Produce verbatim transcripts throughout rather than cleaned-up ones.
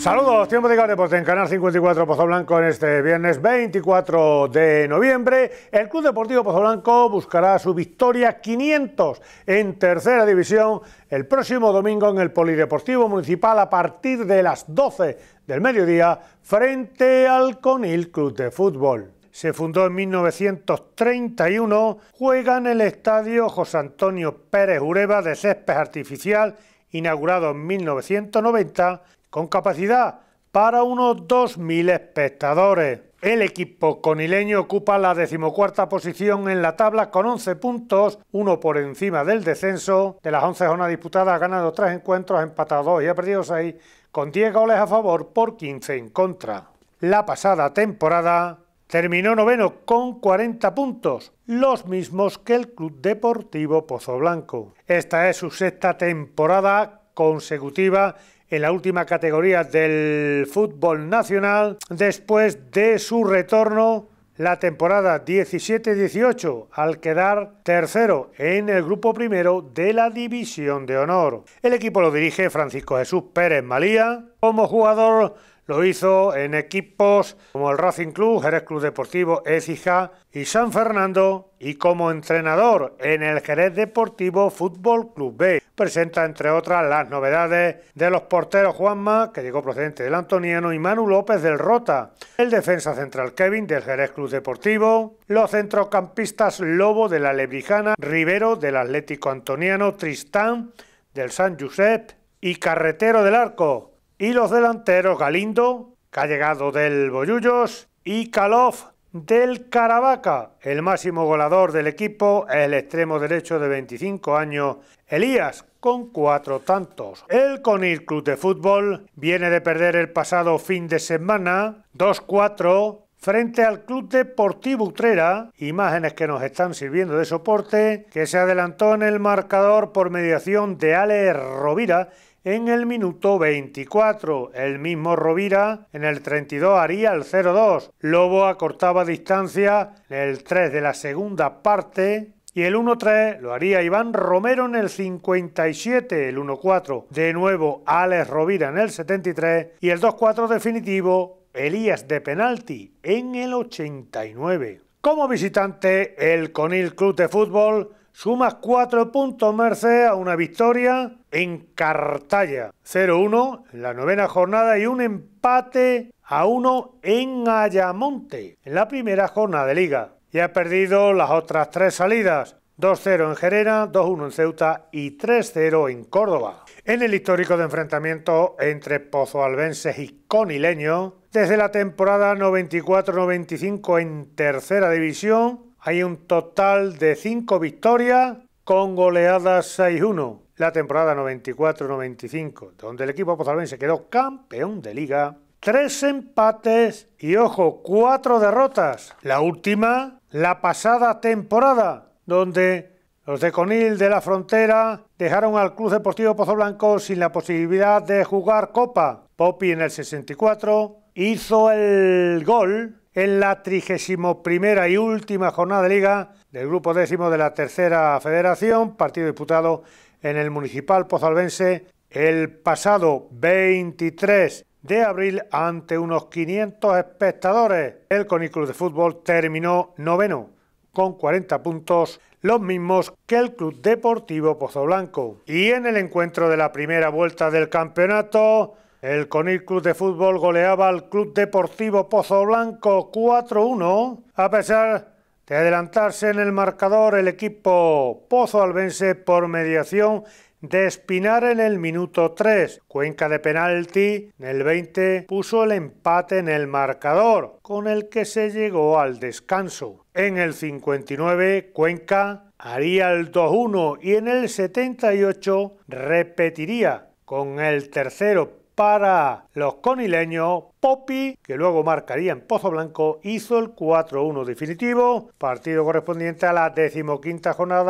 Saludos, tiempo de Deporte en Canal cincuenta y cuatro Pozoblanco en este viernes veinticuatro de noviembre. El Club Deportivo Pozoblanco buscará su victoria quinientos en tercera división el próximo domingo en el Polideportivo Municipal a partir de las doce del mediodía frente al Conil Club de Fútbol. Se fundó en mil novecientos treinta y uno, juega en el estadio José Antonio Pérez Ureba de césped artificial, inaugurado en mil novecientos noventa, con capacidad para unos dos mil espectadores. El equipo conileño ocupa la decimocuarta posición en la tabla con once puntos, uno por encima del descenso. De las once jornadas disputadas ha ganado tres encuentros, ha empatado dos y ha perdido seis, con diez goles a favor por quince en contra. La pasada temporada terminó noveno con cuarenta puntos, los mismos que el Club Deportivo Pozoblanco. Esta es su sexta temporada consecutiva en la última categoría del fútbol nacional, después de su retorno la temporada diecisiete dieciocho, al quedar tercero en el grupo primero de la División de Honor. El equipo lo dirige Francisco Jesús Pérez Malía. Como jugador lo hizo en equipos como el Racing Club, Jerez Club Deportivo, Écija y San Fernando, y como entrenador en el Jerez Deportivo Fútbol Club B. Presenta, entre otras, las novedades de los porteros Juanma, que llegó procedente del Antoniano, y Manu López del Rota, el defensa central Kevin del Jerez Club Deportivo, los centrocampistas Lobo de la Lebrijana, Rivero del Atlético Antoniano, Tristán del San Josep y Carretero del Arco, y los delanteros Galindo, que ha llegado del Bollullos, y Kalov del Caravaca. El máximo goleador del equipo es el extremo derecho de veinticinco años, Elías, con cuatro tantos. El Conil Club de Fútbol viene de perder el pasado fin de semana dos cuatro frente al Club Deportivo Utrera, imágenes que nos están sirviendo de soporte, que se adelantó en el marcador por mediación de Ale Rovira en el minuto veinticuatro. El mismo Rovira en el treinta y dos haría el cero dos. Lobo acortaba distancia en el tres de la segunda parte y el uno tres lo haría Iván Romero en el cincuenta y siete, el uno cuatro de nuevo Alex Rovira en el setenta y tres y el dos cuatro definitivo Elías de penalti en el ochenta y nueve. Como visitante, el Conil Club de Fútbol suma cuatro puntos merced a una victoria en Cartaya, cero uno en la novena jornada y un empate a uno en Ayamonte en la primera jornada de Liga. Y ha perdido las otras tres salidas, dos cero en Gerena, dos uno en Ceuta y tres cero en Córdoba. En el histórico de enfrentamiento entre pozoalbenses y conileños, desde la temporada noventa y cuatro noventa y cinco en tercera división, hay un total de cinco victorias con goleadas seis uno. La temporada noventa y cuatro noventa y cinco, donde el equipo pozalbense quedó campeón de liga, tres empates y, ojo, cuatro derrotas. La última, la pasada temporada, donde los de Conil de la Frontera dejaron al Club Deportivo Pozoblanco sin la posibilidad de jugar Copa. Popi en el sesenta y cuatro hizo el gol en la trigésima primera y última jornada de Liga del grupo décimo de la tercera federación, partido disputado en el Municipal Pozalbense el pasado veintitrés de abril ante unos quinientos espectadores. El Conil Club de Fútbol terminó noveno con cuarenta puntos, los mismos que el Club Deportivo Pozoblanco. Y en el encuentro de la primera vuelta del campeonato, el Conil Club de Fútbol goleaba al Club Deportivo Pozoblanco cuatro uno. A pesar de adelantarse en el marcador, el equipo pozoalbense por mediación de Espinar en el minuto tres. Cuenca de penalti en el veinte puso el empate en el marcador, con el que se llegó al descanso. En el cincuenta y nueve, Cuenca haría el dos uno y en el setenta y ocho repetiría con el tercero para los conileños. Popi, que luego marcaría en Pozoblanco, hizo el cuatro uno definitivo, partido correspondiente a la decimoquinta jornada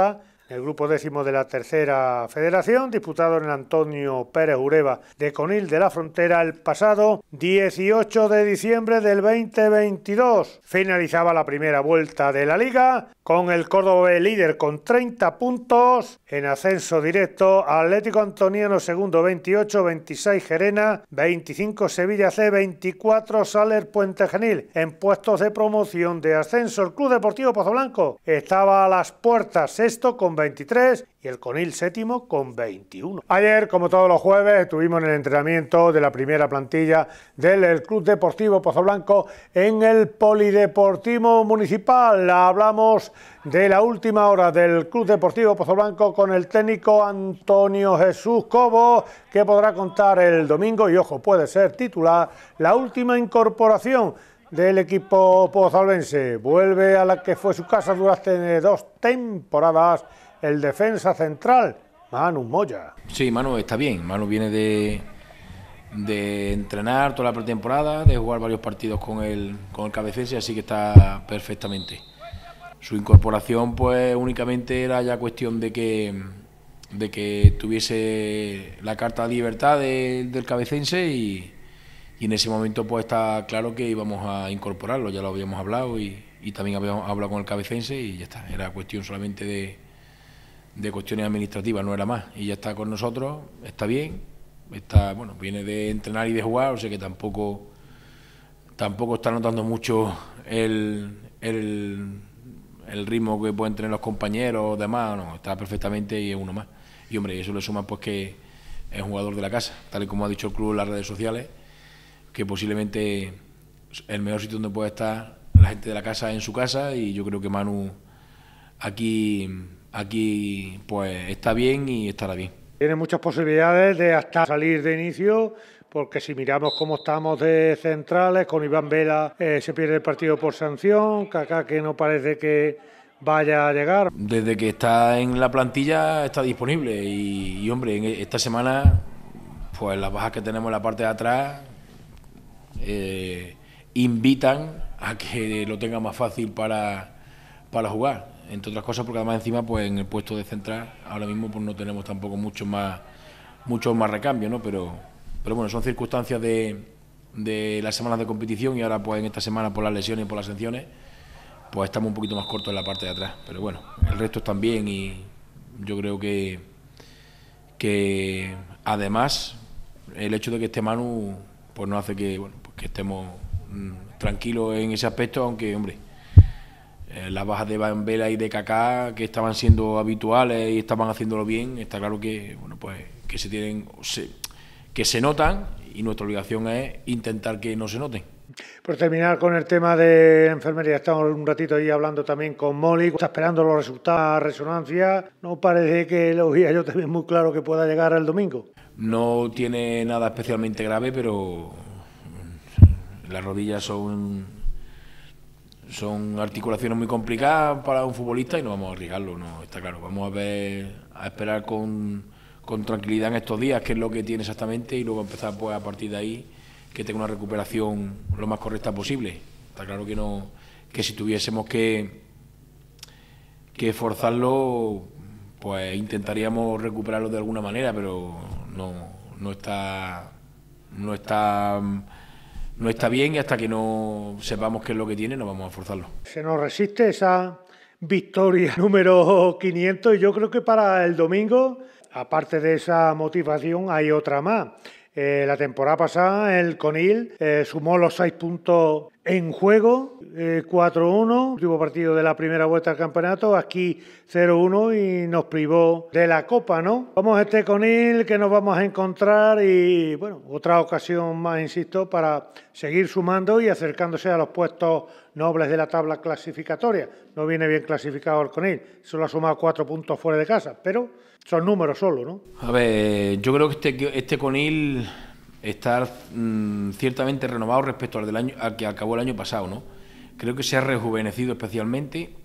el grupo décimo de la tercera federación, disputado en el Antonio Pérez Ureba de Conil de la Frontera el pasado dieciocho de diciembre del veinte veintidós. Finalizaba la primera vuelta de la liga con el Córdoba líder con treinta puntos, en ascenso directo Atlético Antoniano segundo veintiocho, veintiséis Gerena, veinticinco Sevilla C, veinticuatro Saler Puente Genil. En puestos de promoción de ascenso el Club Deportivo Pozoblanco estaba a las puertas, sexto con veintitrés y el Conil séptimo con veintiuno. Ayer, como todos los jueves, estuvimos en el entrenamiento de la primera plantilla del Club Deportivo Pozoblanco en el Polideportivo Municipal. Hablamos de la última hora del Club Deportivo Pozoblanco con el técnico Antonio Jesús Cobo, que podrá contar el domingo y, ojo, puede ser titular, la última incorporación del equipo pozalbense. Vuelve a la que fue su casa durante dos temporadas el defensa central, Manu Moya. Sí, Manu está bien. Manu viene de, de entrenar toda la pretemporada, de jugar varios partidos con el, con el Cabecense, así que está perfectamente. Su incorporación pues únicamente era ya cuestión de que, de que tuviese la carta de libertad de, del Cabecense y, y en ese momento pues está claro que íbamos a incorporarlo, ya lo habíamos hablado y, y también habíamos hablado con el Cabecense y ya está, era cuestión solamente de, de cuestiones administrativas, no era más, y ya está con nosotros, está bien, está, bueno, viene de entrenar y de jugar, o sea que tampoco, tampoco está notando mucho el, el el ritmo que pueden tener los compañeros o demás, no, está perfectamente y es uno más. Y hombre, eso le suma pues que es un jugador de la casa, tal y como ha dicho el club en las redes sociales, que posiblemente el mejor sitio donde puede estar la gente de la casa es en su casa, y yo creo que Manu aquí, aquí pues está bien y estará bien. Tiene muchas posibilidades de hasta salir de inicio, porque si miramos cómo estamos de centrales, con Iván Vela eh, se pierde el partido por sanción, Kaká que no parece que vaya a llegar. Desde que está en la plantilla está disponible y, y hombre, en esta semana pues las bajas que tenemos en la parte de atrás eh, invitan a que lo tenga más fácil para, para jugar, entre otras cosas porque además encima pues en el puesto de central ahora mismo pues no tenemos tampoco mucho más, muchos más recambios, ¿no? Pero Pero bueno, son circunstancias de, de las semanas de competición y ahora pues en esta semana por las lesiones y por las sanciones pues estamos un poquito más cortos en la parte de atrás. Pero bueno, el resto están bien y yo creo que, que además el hecho de que esté Manu pues nos hace que, bueno, pues que estemos mmm, tranquilos en ese aspecto, aunque hombre, eh, las bajas de Iván Vela y de Kaká que estaban siendo habituales y estaban haciéndolo bien, está claro que, bueno, pues que se tienen... Se, que se notan y nuestra obligación es intentar que no se noten. Por terminar con el tema de enfermería, estamos un ratito ahí hablando también con Molly, está esperando los resultados de resonancia, no parece que lo veía yo también muy claro que pueda llegar el domingo. No tiene nada especialmente grave, pero las rodillas son, son articulaciones muy complicadas para un futbolista y no vamos a arriesgarlo, no, está claro, vamos a ver, a esperar con... con tranquilidad en estos días, qué es lo que tiene exactamente, y luego empezar pues a partir de ahí que tenga una recuperación lo más correcta posible. Está claro que no, que si tuviésemos que, que forzarlo, pues intentaríamos recuperarlo de alguna manera, pero no, no está, no está, no está bien, y hasta que no sepamos qué es lo que tiene, no vamos a forzarlo. Se nos resiste esa victoria número quinientos, y yo creo que para el domingo, aparte de esa motivación, hay otra más. Eh, la temporada pasada el Conil eh, sumó los seis puntos en juego, eh, cuatro uno, último partido de la primera vuelta al campeonato, aquí cero uno y nos privó de la Copa, ¿no? Vamos a este Conil que nos vamos a encontrar y, bueno, otra ocasión más, insisto, para seguir sumando y acercándose a los puestos nobles de la tabla clasificatoria. No viene bien clasificado el Conil, solo ha sumado cuatro puntos fuera de casa, pero son números solo, ¿no? A ver, yo creo que este, este Conil está mmm, ciertamente renovado respecto al del año al que acabó el año pasado, ¿no? Creo que se ha rejuvenecido especialmente,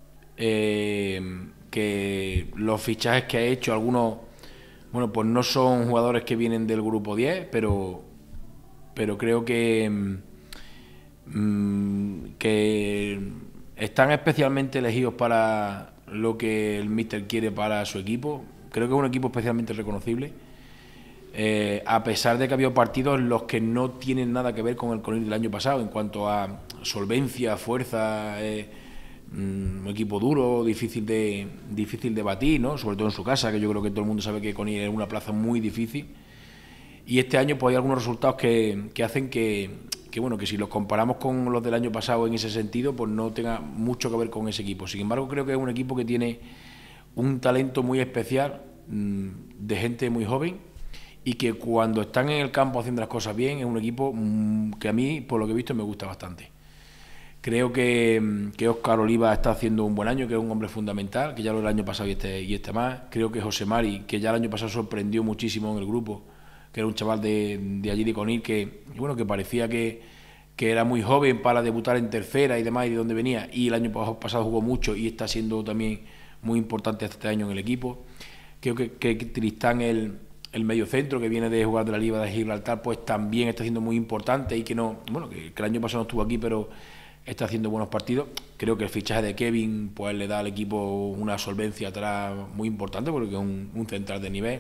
eh, que los fichajes que ha hecho, algunos, bueno, pues no son jugadores que vienen del grupo diez, pero, pero creo que, mmm, que están especialmente elegidos para, lo que el míster quiere para su equipo. Creo que es un equipo especialmente reconocible, eh, a pesar de que ha habido partidos en los que no tienen nada que ver con el Conil del año pasado en cuanto a solvencia, fuerza, eh, un equipo duro, difícil de difícil de batir, ¿no? Sobre todo en su casa, que yo creo que todo el mundo sabe que Conil es una plaza muy difícil. Y este año pues hay algunos resultados que, que hacen que, que, bueno, que si los comparamos con los del año pasado en ese sentido, pues no tenga mucho que ver con ese equipo. Sin embargo, creo que es un equipo que tiene un talento muy especial, mmm, de gente muy joven, y que cuando están en el campo haciendo las cosas bien, es un equipo mmm, que a mí, por lo que he visto, me gusta bastante. Creo que, que Óscar Oliva está haciendo un buen año, que es un hombre fundamental, que ya lo del año pasado y este, y este más. Creo que José Mari, que ya el año pasado sorprendió muchísimo en el grupo, que era un chaval de, de allí de Conil, que bueno, que parecía que, que era muy joven para debutar en tercera y demás, y de dónde venía, y el año pasado jugó mucho y está siendo también muy importante este año en el equipo. Creo que, que Tristán, el, el medio centro, que viene de jugar de la Liga de Gibraltar, pues también está siendo muy importante, y que no, bueno, que, que el año pasado no estuvo aquí, pero está haciendo buenos partidos. Creo que el fichaje de Kevin pues le da al equipo una solvencia atrás muy importante, porque es un, un central de nivel.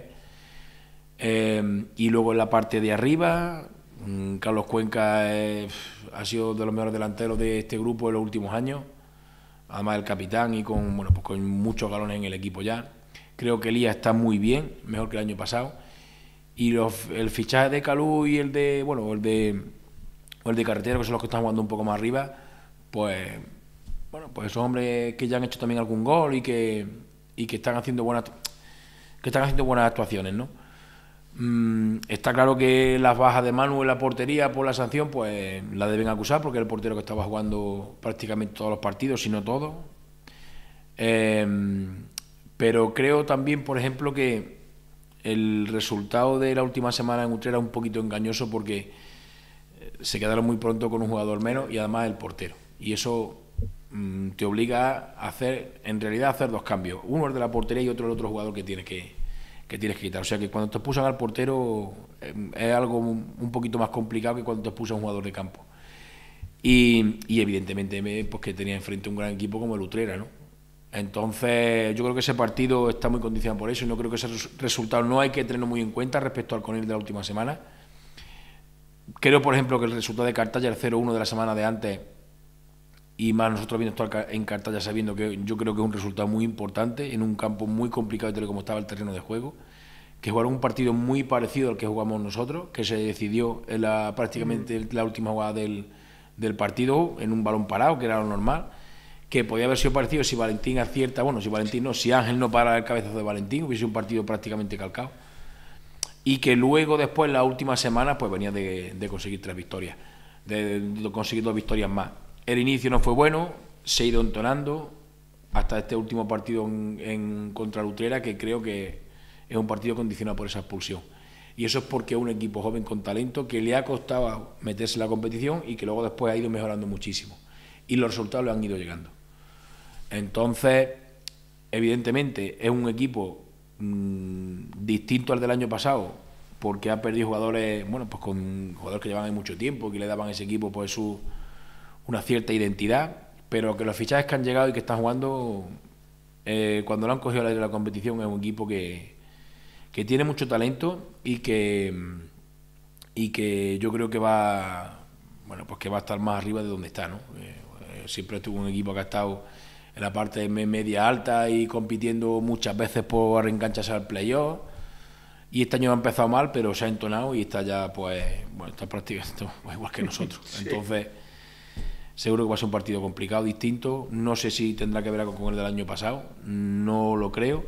Eh, y luego en la parte de arriba, Carlos Cuenca eh, ha sido de los mejores delanteros de este grupo en los últimos años, además el capitán, y con, bueno, pues con muchos galones en el equipo ya. Creo que Elías está muy bien, mejor que el año pasado. Y los, el fichaje de Calú y el de, bueno, el de, o el de Carretero, que son los que están jugando un poco más arriba, pues bueno, pues son hombres que ya han hecho también algún gol y que, y que están haciendo buenas que están haciendo buenas actuaciones, ¿no? Mm, está claro que las bajas de Manu en la portería por la sanción, pues la deben acusar, porque era el portero que estaba jugando prácticamente todos los partidos, si no todos. Eh, pero creo también, por ejemplo, que el resultado de la última semana en Utrera era un poquito engañoso, porque se quedaron muy pronto con un jugador menos y además el portero. Y eso mmm, te obliga a hacer, en realidad, a hacer dos cambios. Uno es de la portería y otro el otro jugador que tienes que, que tienes que quitar. O sea que cuando te expulsan al portero eh, es algo un poquito más complicado que cuando te expulsan a un jugador de campo. Y, y evidentemente pues que tenía enfrente un gran equipo como el Utrera, ¿no? Entonces yo creo que ese partido está muy condicionado por eso, y no creo que ese resultado no hay que tenerlo muy en cuenta respecto al Conil de la última semana. Creo, por ejemplo, que el resultado de Cartaya, el cero uno de la semana de antes, y más nosotros viendo actuar en Cartaya, sabiendo que yo creo que es un resultado muy importante en un campo muy complicado de como estaba el terreno de juego, que jugaron un partido muy parecido al que jugamos nosotros, que se decidió en la, prácticamente la última jugada del, del partido en un balón parado, que era lo normal, que podía haber sido parecido si Valentín acierta, bueno, si Valentín no, si Ángel no para el cabezazo de Valentín, hubiese sido un partido prácticamente calcado. Y que luego, después, la última semana, pues venía de, de conseguir tres victorias, de, de conseguir dos victorias más. El inicio no fue bueno, se ha ido entonando hasta este último partido en, en contra el Utrera, que creo que es un partido condicionado por esa expulsión. Y eso es porque es un equipo joven con talento que le ha costado meterse en la competición y que luego después ha ido mejorando muchísimo. Y los resultados le han ido llegando. Entonces, evidentemente, es un equipo distinto al del año pasado, porque ha perdido jugadores, bueno, pues con jugadores que llevaban ahí mucho tiempo, que le daban a ese equipo pues su una cierta identidad, pero que los fichajes que han llegado y que están jugando, eh, cuando lo han cogido a la, la competición, es un equipo que, que tiene mucho talento y que y que yo creo que va, bueno, pues que va a estar más arriba de donde está, ¿no? Eh, siempre estuvo un equipo que ha estado en la parte media alta y compitiendo muchas veces por reengancharse al playoff, y este año ha empezado mal, pero se ha entonado y está ya, pues, bueno, está prácticamente igual que nosotros. Sí. Entonces, seguro que va a ser un partido complicado, distinto. No sé si tendrá que ver algo con el del año pasado, no lo creo,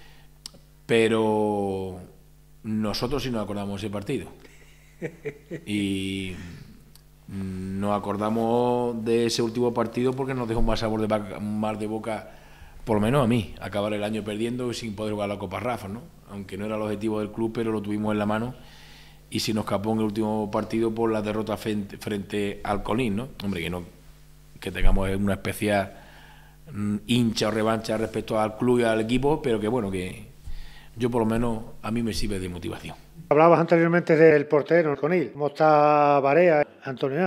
pero nosotros sí nos acordamos de ese partido. Y nos acordamos de ese último partido porque nos dejó un mal sabor de boca, mal de boca, por lo menos a mí, acabar el año perdiendo y sin poder jugar la Copa Rafa, ¿no? Aunque no era el objetivo del club, pero lo tuvimos en la mano y se nos escapó en el último partido por la derrota frente, frente al Colín, ¿no? Hombre, que no que tengamos una especial mm, hincha o revancha respecto al club y al equipo, pero que bueno, que yo por lo menos a mí me sirve de motivación. Hablabas anteriormente del portero, el Conil. ¿Cómo está Barea, Antonio Ángel?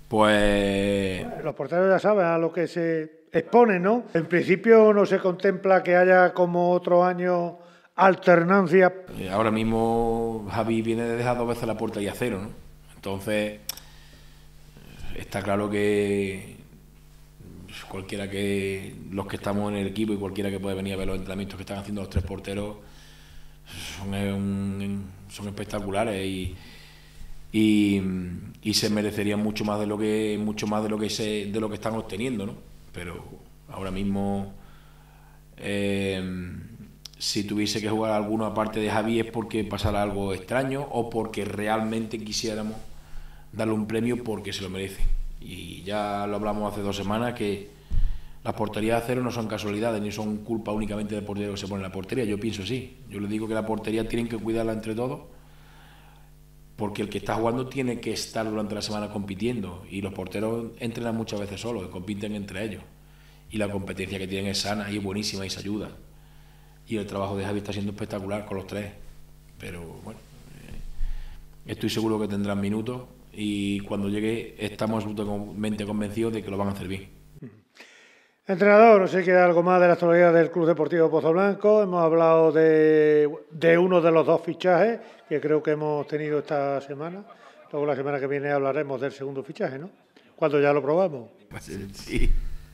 Pues... Los porteros ya saben a lo que se expone, ¿no? En principio no se contempla que haya como otro año alternancia. Ahora mismo Javi viene de dejar dos veces la portería a cero, ¿no? Entonces está claro que cualquiera que los que estamos en el equipo y cualquiera que puede venir a ver los entrenamientos que están haciendo los tres porteros son, un, son espectaculares y, y, y se merecerían mucho más de lo que mucho más de lo que se, de lo que están obteniendo, ¿no? Pero ahora mismo eh, si tuviese que jugar alguno aparte de Javi es porque pasara algo extraño o porque realmente quisiéramos darle un premio porque se lo merece. Y ya lo hablamos hace dos semanas que las porterías a cero no son casualidades ni son culpa únicamente del portero que se pone en la portería. Yo pienso sí. Yo les digo que la portería tienen que cuidarla entre todos porque el que está jugando tiene que estar durante la semana compitiendo y los porteros entrenan muchas veces solos y compiten entre ellos. Y la competencia que tienen es sana y es buenísima y se ayuda. Y el trabajo de Javi está siendo espectacular con los tres. Pero bueno, eh, estoy seguro que tendrán minutos y cuando llegue estamos absolutamente convencidos de que lo van a hacer bien. Entrenador, no sé si queda algo más de la actualidad del Club Deportivo Pozoblanco. Hemos hablado de, de uno de los dos fichajes que creo que hemos tenido esta semana. Luego la semana que viene hablaremos del segundo fichaje, ¿no? Cuando ya lo probamos. Sí.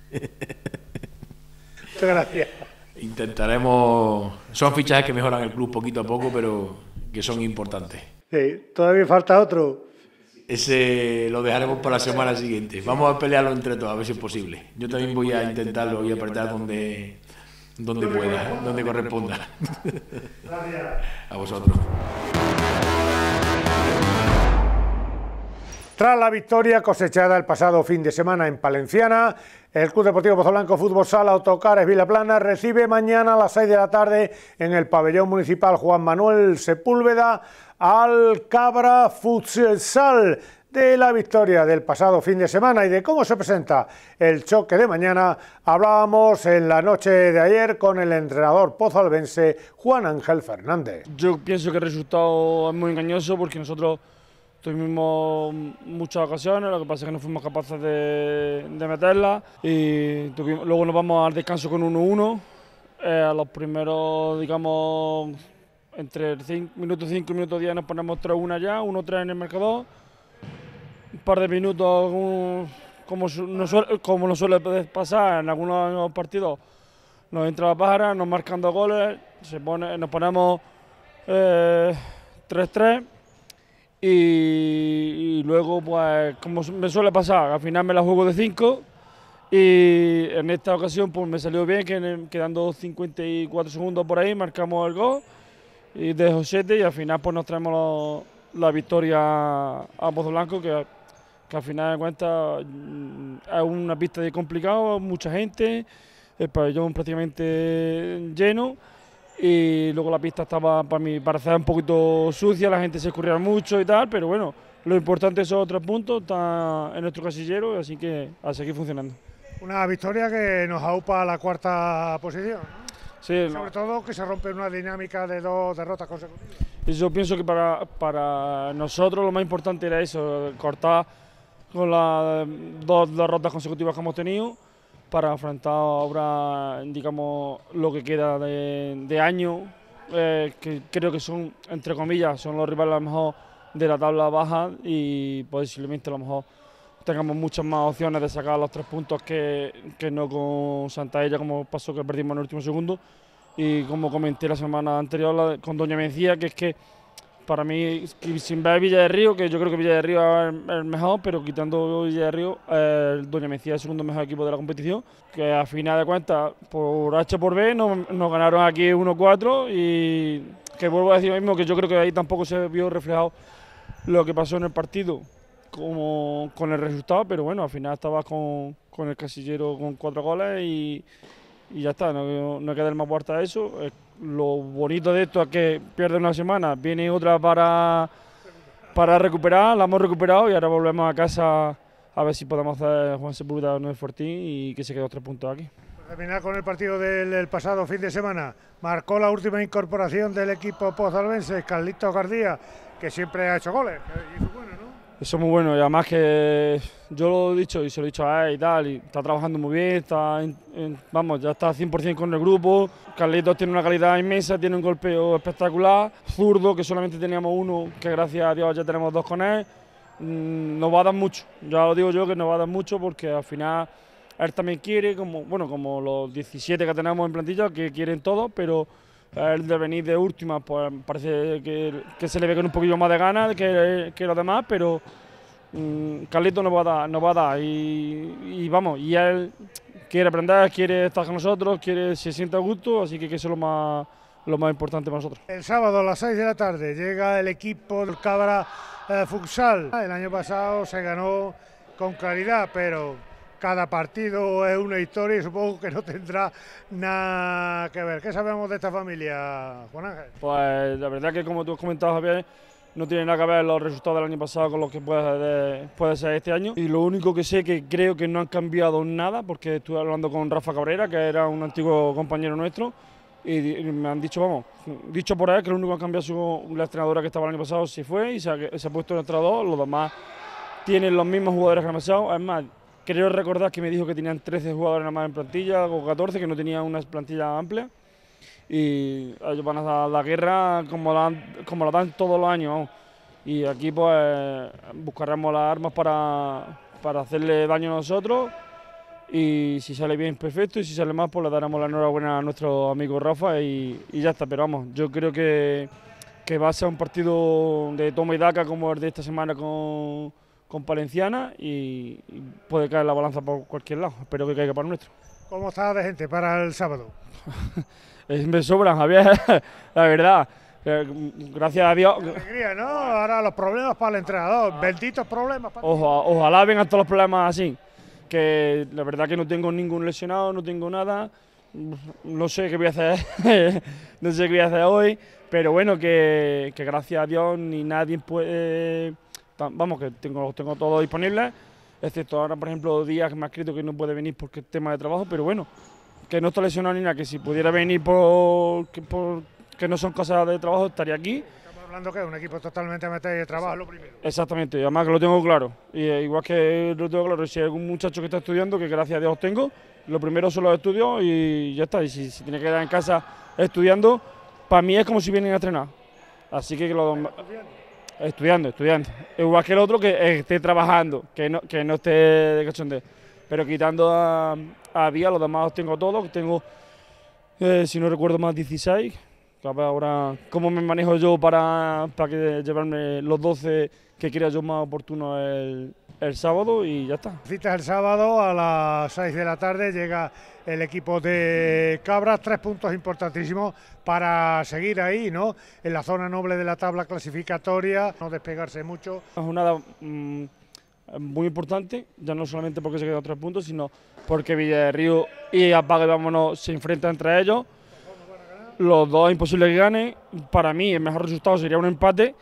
Muchas gracias. Intentaremos... Son fichajes que mejoran el club poquito a poco, pero que son importantes. Sí, todavía falta otro. Ese lo dejaremos para la semana siguiente. Vamos a pelearlo entre todos, a ver si es posible. Yo también voy a intentarlo y apretar donde, donde pueda, donde corresponda. Gracias. A vosotros. Tras la victoria cosechada el pasado fin de semana en Palenciana, el Club Deportivo Pozoblanco Fútbol Sala Autocares Vilaplana recibe mañana a las seis de la tarde en el pabellón municipal Juan Manuel Sepúlveda al Cabra Futsal. De la victoria del pasado fin de semana y de cómo se presenta el choque de mañana, hablábamos en la noche de ayer con el entrenador pozalbense Juan Ángel Fernández. Yo pienso que el resultado es muy engañoso porque nosotros tuvimos muchas ocasiones, lo que pasa es que no fuimos capaces de, de meterla y tuvimos, luego nos vamos al descanso con uno uno. Eh, a los primeros, digamos, entre cinco minutos cinco y minutos diez nos ponemos tres uno ya, uno tres en el marcador. Un par de minutos, un, como, no suele, como nos suele pasar en algunos partidos, nos entra la pájara, nos marcan dos goles, se pone, nos ponemos eh, tres tres. Y, y luego, pues, como me suele pasar, al final me la juego de cinco y en esta ocasión pues me salió bien, que quedando cincuenta y cuatro segundos por ahí, marcamos el gol y de Josete y al final pues nos traemos lo, la victoria a Pozoblanco, que, que al final de cuentas es una pista de complicado, mucha gente, el pabellón prácticamente lleno. Y luego la pista estaba, para mi parecer, un poquito sucia, la gente se escurría mucho y tal, pero bueno, lo importante es esos tres puntos, está en nuestro casillero, así que a seguir funcionando. Una victoria que nos aupa a la cuarta posición, ¿no? Sí, sobre no. todo que se rompe una dinámica de dos derrotas consecutivas. Y yo pienso que para, para nosotros lo más importante era eso, cortar con las dos derrotas consecutivas que hemos tenido, para afrontar ahora, digamos, lo que queda de, de año, eh, que creo que son, entre comillas, son los rivales a lo mejor de la tabla baja y posiblemente a lo mejor tengamos muchas más opciones de sacar los tres puntos que, que no con Santaella, como pasó que perdimos en el último segundo. Y como comenté la semana anterior la, con Doña Mencía, que es que para mí, sin ver Villa de Río, que yo creo que Villa de Río es el mejor, pero quitando Villa de Río, eh, Doña Mencía es el segundo mejor equipo de la competición, que a final de cuentas, por H por B, nos, nos ganaron aquí uno cuatro y que vuelvo a decir lo mismo, que yo creo que ahí tampoco se vio reflejado lo que pasó en el partido como con el resultado, pero bueno, al final estaba con, con el casillero con cuatro goles y, y ya está, no, no queda más puerta a eso. Lo bonito de esto es que pierde una semana, viene otra para, para recuperar, la hemos recuperado y ahora volvemos a casa a ver si podemos hacer Juan Sepúlveda Nueve Fortín y que se quede tres puntos aquí. Para terminar con el partido del, del pasado fin de semana, marcó la última incorporación del equipo pozalbense, Carlitos Gardía, que siempre ha hecho goles, y eso es bueno, ¿no? Eso es muy bueno y además que yo lo he dicho y se lo he dicho a él y tal, y está trabajando muy bien, está en, en, vamos, ya está cien por cien con el grupo. Carlitos tiene una calidad inmensa, tiene un golpeo espectacular, zurdo, que solamente teníamos uno, que gracias a Dios ya tenemos dos con él. Mm, nos va a dar mucho, ya lo digo yo que nos va a dar mucho porque al final él también quiere, como, bueno, como los diecisiete que tenemos en plantilla, que quieren todos, pero el de venir de última, pues parece que, que se le ve con un poquillo más de ganas que, que los demás, pero mmm, Carlitos nos va a dar, nos va a dar y, y vamos, y él quiere aprender, quiere estar con nosotros, quiere se siente a gusto, así que, que eso es lo más, lo más importante para nosotros. El sábado a las seis de la tarde llega el equipo del Cabra eh, Futsal. El año pasado se ganó con claridad, pero cada partido es una historia y supongo que no tendrá nada que ver. ¿Qué sabemos de esta familia, Juan Ángel? Pues la verdad que, como tú has comentado, Javier, no tiene nada que ver los resultados del año pasado con los que puede, puede ser este año. Y lo único que sé que creo que no han cambiado nada, porque estuve hablando con Rafa Cabrera, que era un antiguo compañero nuestro, y me han dicho, vamos, dicho por él que lo único que ha cambiado es su, la entrenadora que estaba el año pasado se fue y se ha, se ha puesto en entrenador. Los demás tienen los mismos jugadores que el año pasado. Es más, creo recordar que me dijo que tenían trece jugadores nada más en plantilla, o catorce, que no tenían una plantilla amplia. Y ellos van a dar la guerra como la, como la dan todos los años. Vamos. Y aquí pues buscaremos las armas para, para hacerle daño a nosotros. Y si sale bien, perfecto. Y si sale mal, pues le daremos la enhorabuena a nuestro amigo Rafa y, y ya está. Pero vamos, yo creo que, que va a ser un partido de toma y daca como el de esta semana con... con Palenciana y, y puede caer la balanza por cualquier lado. Espero que caiga para el nuestro. ¿Cómo está de gente para el sábado? Me sobran, Javier, la verdad. Gracias a Dios. Qué alegría, ¿no? Ahora los problemas para el entrenador, benditos problemas para Ojalá, ojalá vengan todos los problemas así. Que la verdad que no tengo ningún lesionado, no tengo nada. No sé qué voy a hacer, no sé qué voy a hacer hoy, pero bueno, que, que gracias a Dios ni nadie puede. Vamos, que tengo, los tengo todos disponibles, excepto ahora, por ejemplo, Díaz, que me ha escrito que no puede venir porque es tema de trabajo, pero bueno, que no está lesionado ni nada, que si pudiera venir por que, por, que no son cosas de trabajo, estaría aquí. Estamos hablando que es un equipo totalmente amateur de trabajo, lo primero. Exactamente, y además que lo tengo claro, y igual que lo tengo claro, si hay algún muchacho que está estudiando, que gracias a Dios tengo, lo primero son los estudios y ya está, y si, si tiene que quedar en casa estudiando, para mí es como si vienen a entrenar, así que los dos... Estudiando, estudiando. Igual que el otro que esté trabajando, que no, que no esté de cachondeo. Pero quitando a, a Díaz, los demás los tengo todos. Tengo, eh, si no recuerdo más, dieciséis. A ver ahora cómo me manejo yo para, para que llevarme los doce que crea yo más oportuno el, el sábado y ya está. Citas el sábado a las seis de la tarde, llega el equipo de Cabras, tres puntos importantísimos para seguir ahí, ¿no? En la zona noble de la tabla clasificatoria, no despegarse mucho. Es una jornada mmm, muy importante, ya no solamente porque se quedan tres puntos, sino porque Villarrío y Apague Vámonos se enfrentan entre ellos. Los dos es imposible que ganen. Para mí el mejor resultado sería un empate.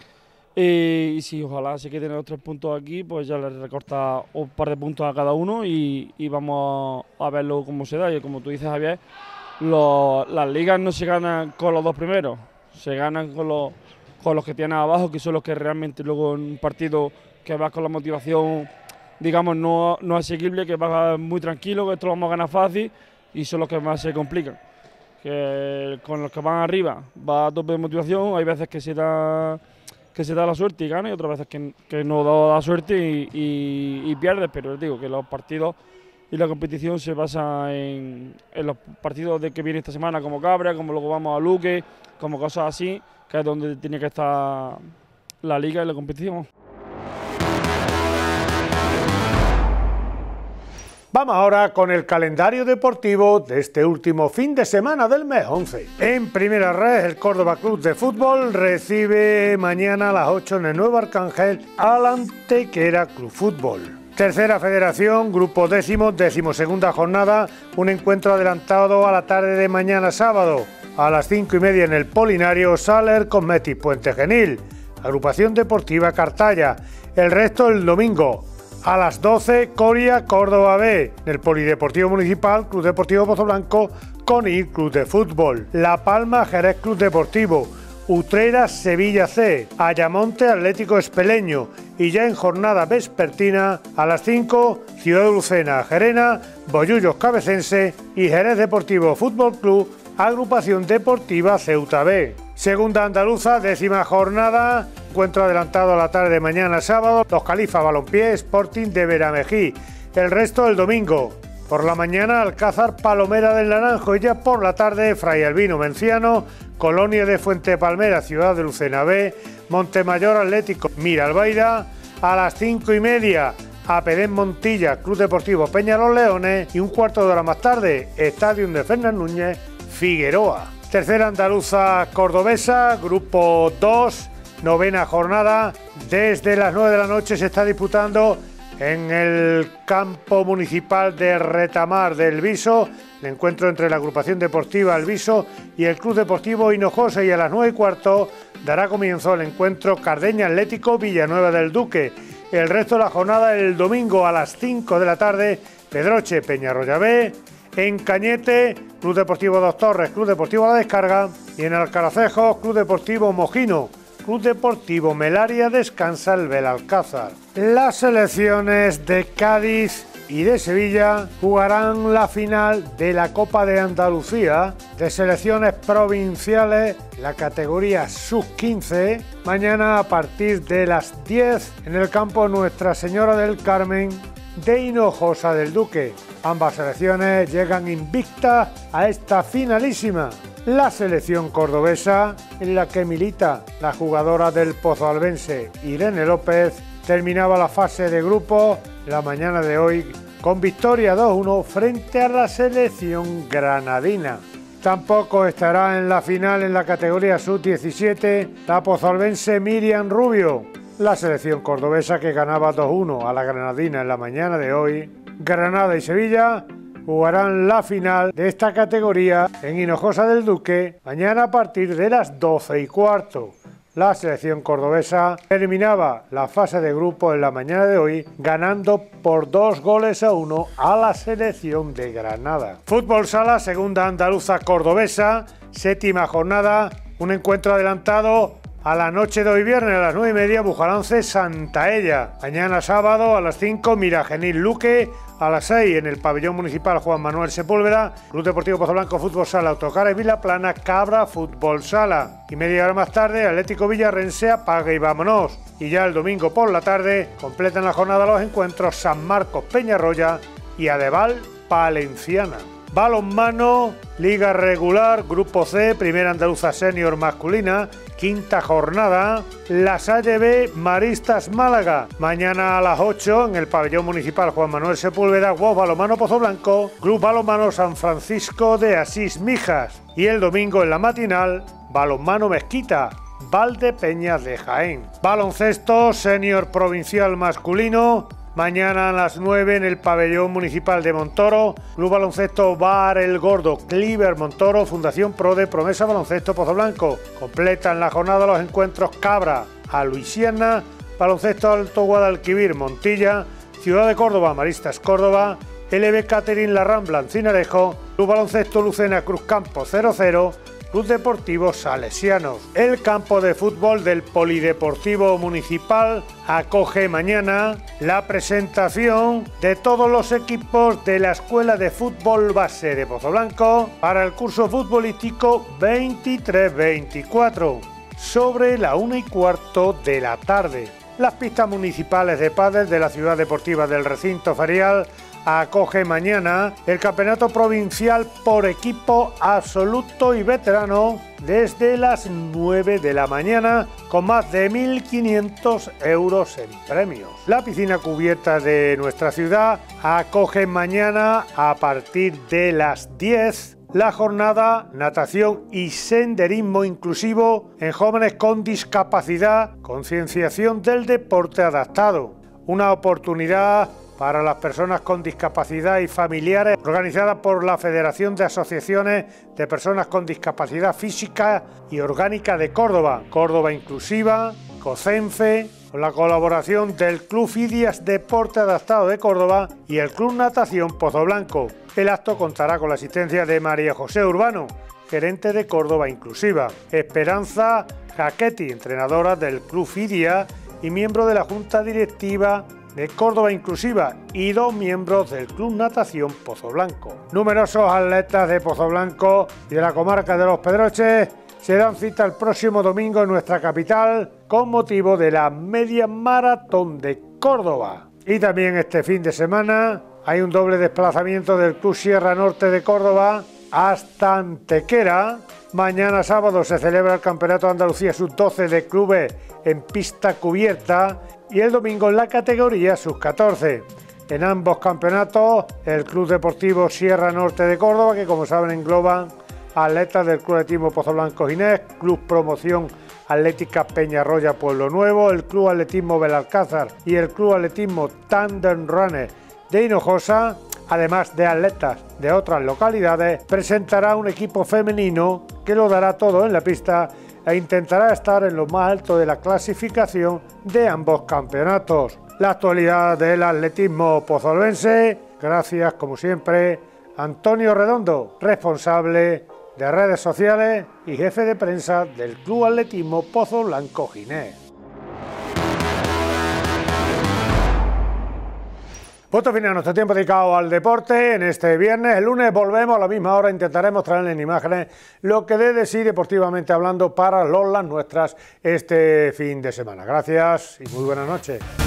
Y si ojalá se queden los tres puntos aquí, pues ya les recorta un par de puntos a cada uno y, y vamos a verlo cómo se da. Y como tú dices, Javier, los, las ligas no se ganan con los dos primeros, se ganan con los, con los que tienen abajo, que son los que realmente luego en un partido que vas con la motivación, digamos, no, no asequible, que vas muy tranquilo, que esto lo vamos a ganar fácil y son los que más se complican. Que con los que van arriba va a tope de motivación, hay veces que se da que se da la suerte y gana y otras veces que, que no da la suerte y, y, y pierdes, pero digo que los partidos y la competición se basa en, en los partidos de que viene esta semana, como Cabra, como luego vamos a Luque, como cosas así, que es donde tiene que estar la liga y la competición. Vamos ahora con el calendario deportivo de este último fin de semana del mes once. En primera red, el Córdoba Club de Fútbol recibe mañana a las ocho en el Nuevo Arcángel al Antequera Club Fútbol. Tercera Federación, grupo décimo, decimosegunda jornada, un encuentro adelantado a la tarde de mañana sábado. A las cinco y media en el Polinario, Saler con Metis Puente Genil. Agrupación Deportiva Cartaya. El resto el domingo. A las doce, Coria, Córdoba B, en el Polideportivo Municipal, Club Deportivo Pozoblanco, Conil Club de Fútbol. La Palma, Jerez Club Deportivo. Utrera Sevilla C, Ayamonte Atlético Espeleño y ya en jornada vespertina a las cinco Ciudad de Lucena Gerena, Bollullos Cabecense y Jerez Deportivo Fútbol Club Agrupación Deportiva Ceuta B. Segunda andaluza, décima jornada, encuentro adelantado a la tarde de mañana sábado, Los Califas Balompié Sporting de Beramejí, el resto el domingo. Por la mañana Alcázar Palomera del Naranjo y ya por la tarde Fray Albino Menciano, Colonia de Fuente Palmera Ciudad de Lucena B, Montemayor Atlético Miralbaida, a las cinco y media Apedén Montilla Club Deportivo Peña Los Leones y un cuarto de hora más tarde Estadio de Fernán Núñez Figueroa. Tercera andaluza cordobesa, grupo dos, novena jornada, desde las nueve de la noche se está disputando en el campo municipal de Retamar del Viso, el encuentro entre la agrupación deportiva El Viso y el Club Deportivo Hinojosa, y a las nueve y cuarto dará comienzo el encuentro Cardeña Atlético Villanueva del Duque. El resto de la jornada el domingo a las cinco de la tarde, Pedroche Peñarroya B, en Cañete, Club Deportivo Dos Torres, Club Deportivo La Descarga, y en Alcaracejo, Club Deportivo Mojino, Club Deportivo Melaria descansa el Belalcázar. Las selecciones de Cádiz y de Sevilla jugarán la final de la Copa de Andalucía de selecciones provinciales, la categoría sub quince, mañana a partir de las diez en el campo Nuestra Señora del Carmen de Hinojosa del Duque. Ambas selecciones llegan invictas a esta finalísima. La selección cordobesa, en la que milita la jugadora del Pozalbense Irene López, terminaba la fase de grupos la mañana de hoy con victoria dos uno frente a la selección granadina. Tampoco estará en la final en la categoría sub diecisiete la pozalbense Miriam Rubio. La selección cordobesa, que ganaba dos uno a la granadina en la mañana de hoy, Granada y Sevilla jugarán la final de esta categoría en Hinojosa del Duque mañana a partir de las doce y cuarto. La selección cordobesa terminaba la fase de grupo en la mañana de hoy ganando por dos goles a uno a la selección de Granada. Fútbol Sala, segunda andaluza cordobesa, séptima jornada, un encuentro adelantado a la noche de hoy viernes a las nueve y media, Bujalance Santaella. Mañana sábado a las cinco, Miragenil Luque. A las seis en el pabellón municipal Juan Manuel Sepúlveda, Club Deportivo Pozoblanco Fútbol Sala, Autocares Vilaplana, Cabra Fútbol Sala. Y media hora más tarde, Atlético Villarrense, apaga y vámonos. Y ya el domingo por la tarde completan la jornada los encuentros San Marcos Peñarroya y Adeval Palenciana. Balonmano, Liga Regular, Grupo C, Primera Andaluza Senior Masculina, quinta jornada, La Salle B, Maristas Málaga. Mañana a las ocho en el pabellón municipal Juan Manuel Sepúlveda, Guos Balonmano Pozoblanco, Club Balonmano San Francisco de Asís Mijas. Y el domingo en la matinal, Balonmano Mezquita, Valdepeñas de Jaén. Baloncesto Senior Provincial Masculino, mañana a las nueve en el pabellón municipal de Montoro, Club Baloncesto Bar El Gordo, Cliver Montoro, Fundación Pro de Promesa Baloncesto Pozoblanco. Completan la jornada los encuentros Cabra a Luisiana, Baloncesto Alto Guadalquivir Montilla, Ciudad de Córdoba Maristas Córdoba, L B Catering La Rambla Encinarejo, Club Baloncesto Lucena Cruz Campo cero cero, Club Deportivo Salesianos. El campo de fútbol del Polideportivo Municipal acoge mañana la presentación de todos los equipos de la Escuela de Fútbol Base de Pozoblanco para el curso futbolístico veintitrés veinticuatro, sobre la una y cuarto de la tarde. Las pistas municipales de pádel de la Ciudad Deportiva del Recinto Ferial acoge mañana el campeonato provincial por equipo absoluto y veterano desde las nueve de la mañana, con más de mil quinientos euros en premios. La piscina cubierta de nuestra ciudad acoge mañana a partir de las diez la jornada Natación y Senderismo Inclusivo en jóvenes con discapacidad, concienciación del deporte adaptado. Una oportunidad para las personas con discapacidad y familiares, organizada por la Federación de Asociaciones de Personas con Discapacidad Física y Orgánica de Córdoba, Córdoba Inclusiva, COCENFE, con la colaboración del Club Fidias Deporte Adaptado de Córdoba y el Club Natación Pozoblanco. El acto contará con la asistencia de María José Urbano, gerente de Córdoba Inclusiva. Esperanza Jaquetti, entrenadora del Club Fidia y miembro de la Junta Directiva de Córdoba Inclusiva, y dos miembros del Club Natación Pozoblanco. Numerosos atletas de Pozoblanco y de la comarca de Los Pedroches se dan cita el próximo domingo en nuestra capital con motivo de la Media Maratón de Córdoba. Y también este fin de semana hay un doble desplazamiento del Club Sierra Norte de Córdoba hasta Antequera. Mañana sábado se celebra el Campeonato de Andalucía sub doce de clubes en pista cubierta y el domingo en la categoría sub catorce. En ambos campeonatos, el Club Deportivo Sierra Norte de Córdoba, que como saben engloban atletas del Club Atletismo Pozoblanco Ginés, Club Promoción Atlética Peñarroya Pueblo Nuevo, el Club Atletismo Belalcázar y el Club Atletismo Tandem Runner de Hinojosa, además de atletas de otras localidades, presentará un equipo femenino que lo dará todo en la pista e intentará estar en lo más alto de la clasificación de ambos campeonatos. La actualidad del atletismo pozolvense, gracias como siempre a Antonio Redondo, responsable de redes sociales y jefe de prensa del Club Atletismo Pozoblanco Ginés. Punto final a nuestro tiempo dedicado al deporte en este viernes. El lunes volvemos a la misma hora, intentaremos traer en imágenes lo que dé de sí deportivamente hablando para los las nuestras este fin de semana. Gracias y muy buenas noches.